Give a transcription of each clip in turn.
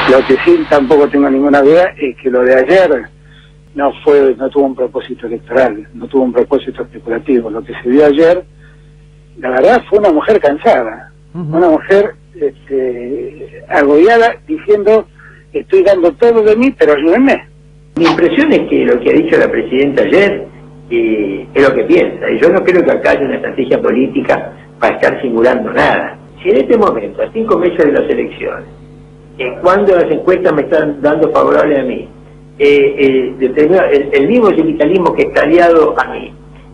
Lo que sí tampoco tengo ninguna duda es que lo de ayer no tuvo un propósito electoral, no tuvo un propósito especulativo. Lo que se vio ayer, la verdad, fue una mujer cansada, una mujer agobiada, diciendo: estoy dando todo de mí, pero ayúdenme. Mi impresión es que lo que ha dicho la presidenta ayer es lo que piensa, y yo no creo que acá haya una estrategia política para estar simulando nada. Si en este momento, a 5 meses de las elecciones, cuando las encuestas me están dando favorable a mí, el mismo sindicalismo que está aliado a mí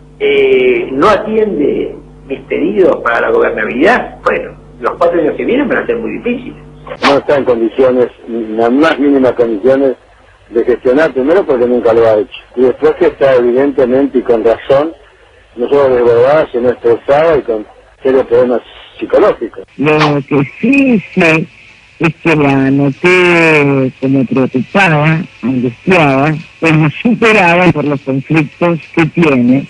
no atiende mis pedidos para la gobernabilidad, bueno, los 4 años que vienen van a ser muy difíciles. No está en condiciones, en las más mínimas condiciones, de gestionar, primero porque nunca lo ha hecho, y después que está evidentemente y con razón, no solo desbordada, sino estresada y con serios problemas psicológicos. Lo que sí sé es que la noté como preocupada, angustiada, desesperada por los conflictos que tiene.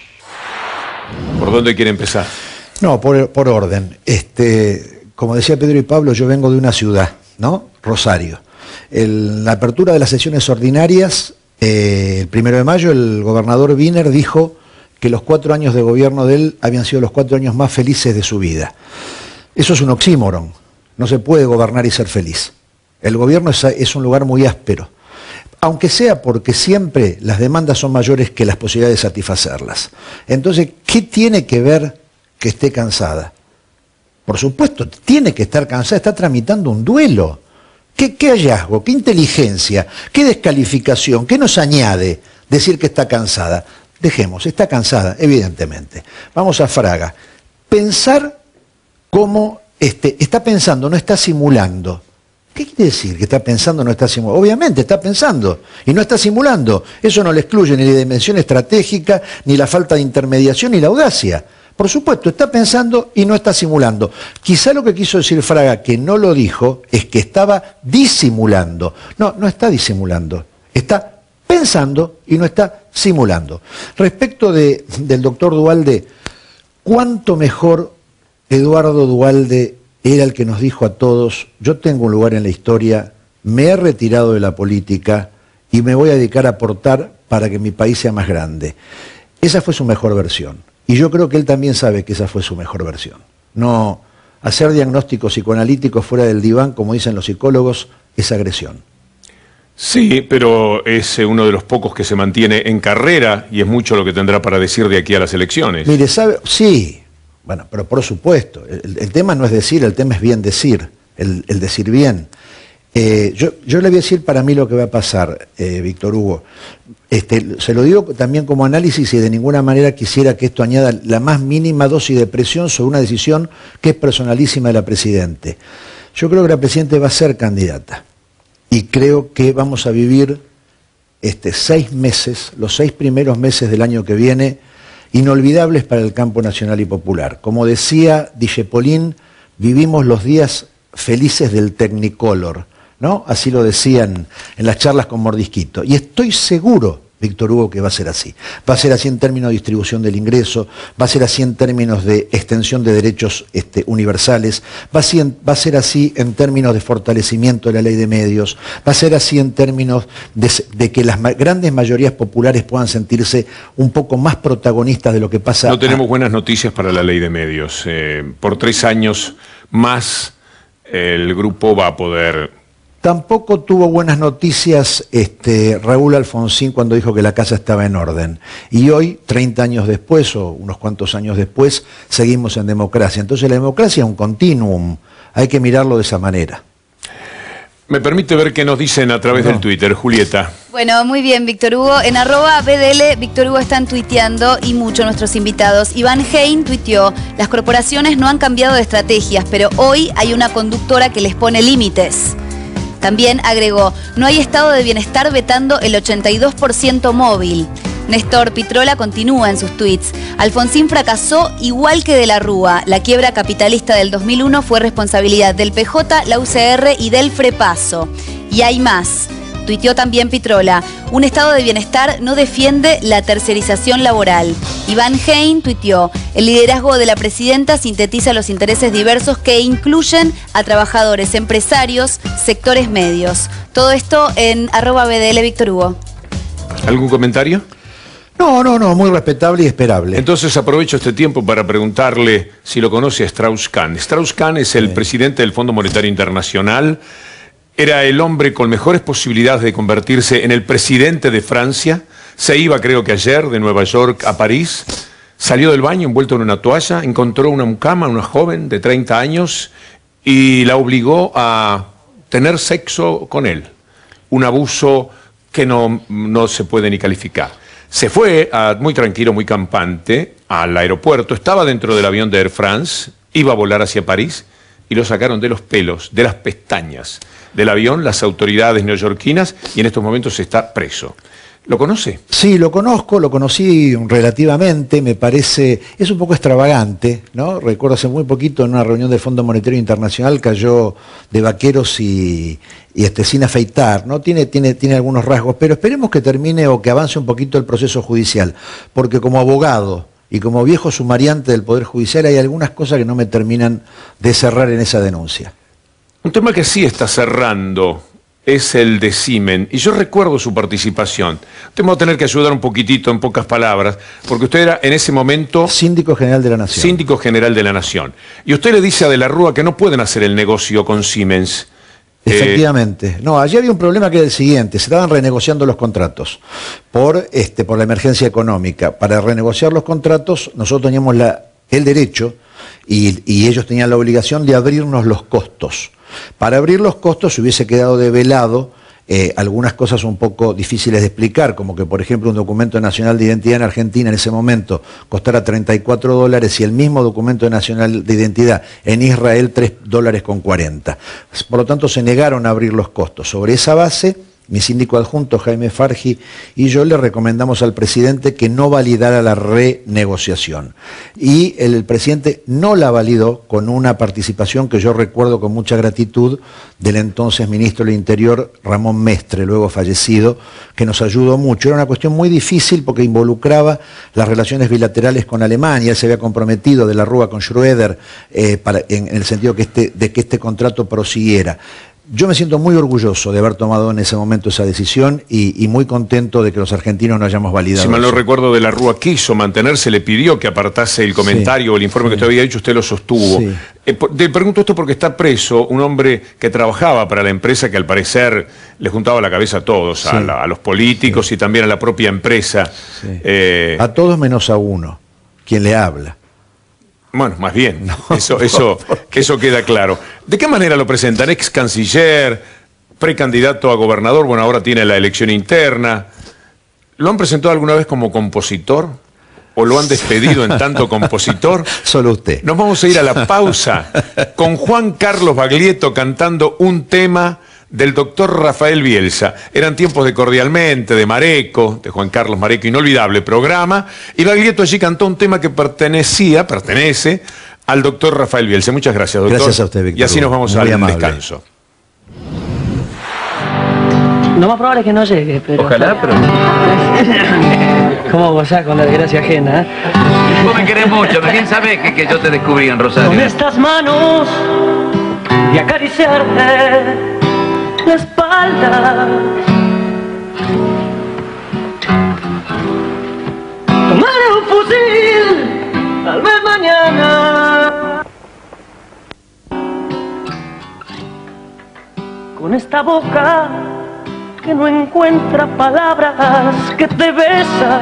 ¿Por dónde quiere empezar? No, por orden. Como decía Pedro y Pablo, yo vengo de una ciudad, ¿no? Rosario. La apertura de las sesiones ordinarias, el 1 de mayo, el gobernador Wiener dijo que los 4 años de gobierno de él habían sido los 4 años más felices de su vida. Eso es un oxímoron. No se puede gobernar y ser feliz. El gobierno es un lugar muy áspero, aunque sea porque siempre las demandas son mayores que las posibilidades de satisfacerlas. Entonces, ¿qué tiene que ver que esté cansada? Por supuesto, tiene que estar cansada, está tramitando un duelo. ¿Qué hallazgo? ¿Qué inteligencia? ¿Qué descalificación? ¿Qué nos añade decir que está cansada? Dejemos, está cansada, evidentemente. Vamos a Fraga. Pensar como está pensando, no está simulando. ¿Qué quiere decir que está pensando, no está simulando? Obviamente está pensando y no está simulando. Eso no le excluye ni la dimensión estratégica, ni la falta de intermediación, ni la audacia. Por supuesto, está pensando y no está simulando. Quizá lo que quiso decir Fraga, que no lo dijo, es que estaba disimulando. No, no está disimulando. Está pensando y no está simulando. Respecto del doctor Duhalde, ¿cuánto mejor Eduardo Duhalde era el que nos dijo a todos: yo tengo un lugar en la historia, me he retirado de la política y me voy a dedicar a aportar para que mi país sea más grande? Esa fue su mejor versión. Y yo creo que él también sabe que esa fue su mejor versión. No hacer diagnósticos psicoanalíticos fuera del diván, como dicen los psicólogos, es agresión. Sí, pero es uno de los pocos que se mantiene en carrera y es mucho lo que tendrá para decir de aquí a las elecciones. Mire, ¿sabe? Sí, bueno, pero por supuesto, el tema no es decir, el tema es bien decir, el decir bien. Yo le voy a decir para mí lo que va a pasar, Víctor Hugo. Se lo digo también como análisis y de ninguna manera quisiera que esto añada la más mínima dosis de presión sobre una decisión que es personalísima de la Presidente. Yo creo que la Presidenta va a ser candidata y creo que vamos a vivir 6 meses, los 6 primeros meses del año que viene, inolvidables para el campo nacional y popular. Como decía Dijepolín, vivimos los días felices del Technicolor, ¿no? Así lo decían en las charlas con Mordisquito. Y estoy seguro, Víctor Hugo, que va a ser así. Va a ser así en términos de distribución del ingreso, va a ser así en términos de extensión de derechos universales, va a ser así en términos de fortalecimiento de la ley de medios, va a ser así en términos de que las grandes mayorías populares puedan sentirse un poco más protagonistas de lo que pasa. No tenemos buenas noticias para la ley de medios. Por 3 años más el grupo va a poder... Tampoco tuvo buenas noticias Raúl Alfonsín cuando dijo que la casa estaba en orden. Y hoy, 30 años después, o unos cuantos años después, seguimos en democracia. Entonces la democracia es un continuum, hay que mirarlo de esa manera. Me permite ver qué nos dicen a través del Twitter, Julieta. Bueno, muy bien, Víctor Hugo. En @BDL, Víctor Hugo están tuiteando y mucho nuestros invitados. Iván Hein tuiteó: las corporaciones no han cambiado de estrategias, pero hoy hay una conductora que les pone límites. También agregó: no hay estado de bienestar vetando el 82% móvil. Néstor Pitrola continúa en sus tweets: Alfonsín fracasó igual que de la Rúa. La quiebra capitalista del 2001 fue responsabilidad del PJ, la UCR y del Frepaso. Y hay más. Tuiteó también Pitrola: un estado de bienestar no defiende la tercerización laboral. Iván Hein tuiteó: el liderazgo de la presidenta sintetiza los intereses diversos que incluyen a trabajadores, empresarios, sectores medios. Todo esto en @BDL Víctor Hugo. ¿Algún comentario? No, muy respetable y esperable. Entonces aprovecho este tiempo para preguntarle si lo conoce a Strauss-Kahn. Strauss-Kahn es el presidente del Fondo Monetario Internacional. Era el hombre con mejores posibilidades de convertirse en el presidente de Francia. Se iba, creo que ayer, de Nueva York a París. Salió del baño envuelto en una toalla, encontró una mucama, una joven de 30 años, y la obligó a tener sexo con él. Un abuso que no se puede ni calificar. Se fue muy tranquilo, muy campante, al aeropuerto. Estaba dentro del avión de Air France, iba a volar hacia París, y lo sacaron de los pelos, de las pestañas del avión, las autoridades neoyorquinas, y en estos momentos está preso. ¿Lo conoce? Sí, lo conozco, lo conocí relativamente, me parece, es un poco extravagante, ¿no? Recuerdo hace muy poquito en una reunión del Fondo Monetario Internacional cayó de vaqueros y sin afeitar, ¿no? Tiene algunos rasgos, pero esperemos que termine o que avance un poquito el proceso judicial, porque como abogado y como viejo sumariante del Poder Judicial hay algunas cosas que no me terminan de cerrar en esa denuncia. Un tema que sí está cerrando es el de Siemens, y yo recuerdo su participación. Usted me va a tener que ayudar un poquitito, en pocas palabras, porque usted era en ese momento Síndico General de la Nación. Síndico General de la Nación. Y usted le dice a De la Rúa que no pueden hacer el negocio con Siemens. Efectivamente. No, allí había un problema que era el siguiente: se estaban renegociando los contratos por la emergencia económica. Para renegociar los contratos nosotros teníamos el derecho y ellos tenían la obligación de abrirnos los costos. Para abrir los costos se hubiese quedado develado algunas cosas un poco difíciles de explicar, como que, por ejemplo, un documento nacional de identidad en Argentina en ese momento costara $34 y el mismo documento nacional de identidad en Israel $3.40. Por lo tanto, se negaron a abrir los costos. Sobre esa base, mi síndico adjunto, Jaime Fargi, y yo le recomendamos al presidente que no validara la renegociación. Y el presidente no la validó, con una participación que yo recuerdo con mucha gratitud del entonces ministro del Interior, Ramón Mestre, luego fallecido, que nos ayudó mucho. Era una cuestión muy difícil porque involucraba las relaciones bilaterales con Alemania. Él se había comprometido, De la Rúa, con Schröder, en el sentido de que este contrato prosiguiera. Yo me siento muy orgulloso de haber tomado en ese momento esa decisión y muy contento de que los argentinos no hayamos validado. Si mal no recuerdo, De la Rúa quiso mantenerse, le pidió que apartase el comentario o el informe que usted había hecho, usted lo sostuvo. Sí. Te pregunto esto porque está preso un hombre que trabajaba para la empresa, que al parecer le juntaba la cabeza a todos, sí, a los políticos, sí, y también a la propia empresa. Sí. A todos menos a uno, quien le habla. Bueno, más bien, eso queda claro. ¿De qué manera lo presentan? Ex canciller, precandidato a gobernador, bueno, ahora tiene la elección interna. ¿Lo han presentado alguna vez como compositor? ¿O lo han despedido en tanto compositor? Solo usted. Nos vamos a ir a la pausa con Juan Carlos Baglietto cantando un tema del doctor Rafael Bielsa. Eran tiempos de Cordialmente, de Mareco, de Juan Carlos Mareco, inolvidable programa, y Baglietto allí cantó un tema que pertenece al doctor Rafael Bielsa. Muchas gracias, doctor. Gracias a usted, Víctor. Y así nos vamos al descanso. Lo más probable es que no llegue, pero... Ojalá, pero... ¿Cómo gozás con la desgracia ajena? Vos me querés mucho, ¿quién sabe que yo te descubrí en Rosario? Con estas manos y acariciarte la espalda, tomaré un fusil, tal vez mañana. Con esta boca que no encuentra palabras, que te besa,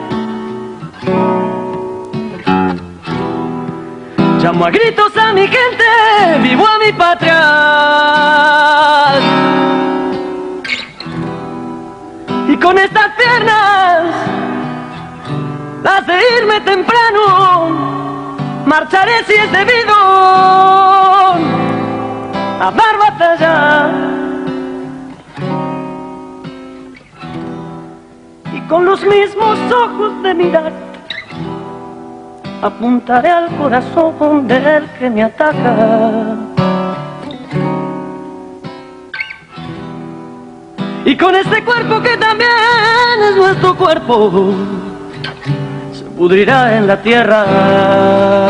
llamo a gritos a mi gente, vivo a mi patria. Y con estas piernas, las de irme temprano, marcharé si es debido a dar batalla. Y con los mismos ojos de mirar, apuntaré al corazón del que me ataca. y con este cuerpo que también es nuestro cuerpo, se pudrirá en la tierra.